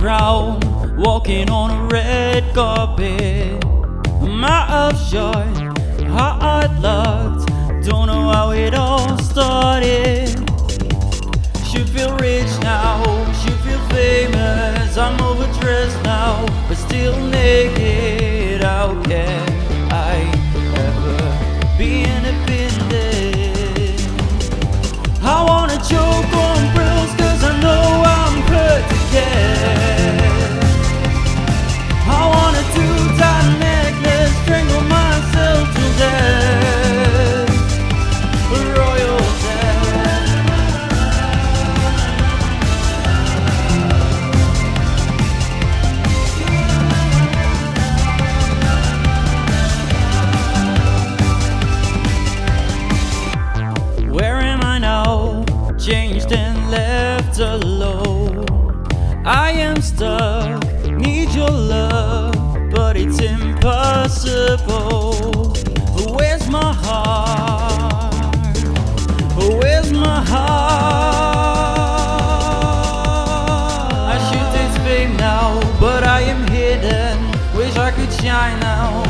crown, walking on a red carpet. Mouth of joy, heart locked, don't know how it all started. Should feel rich now, should feel famous. I'm overdressed now, but still naked. How can I ever be independent? I wanna choke on pearls, cause I know I'm hurt to death. I wanna two-tie necklace, strangle myself to death. Royal death. Where am I now? Changed and left alone. I am stuck, need your love, but it's impossible. Where's my heart? Where's my heart? I should taste fame now, but I am hidden. Wish I could shine now,